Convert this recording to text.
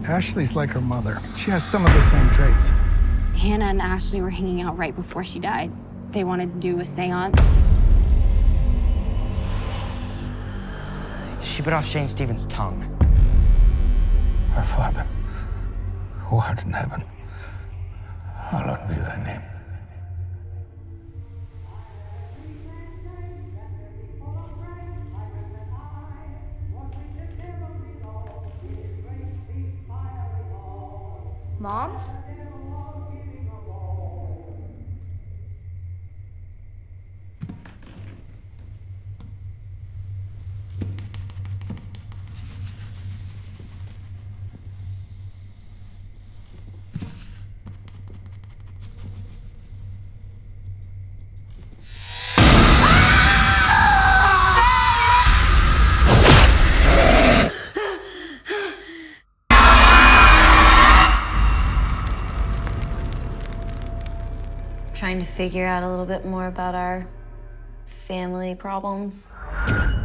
Ashley's like her mother. She has some of the same traits. Hannah and Ashley were hanging out right before she died. They wanted to do a seance. She bit off Shane Stevens' tongue. Our Father, who art in heaven, hallowed be thy name. Mom? Trying to figure out a little bit more about our family problems.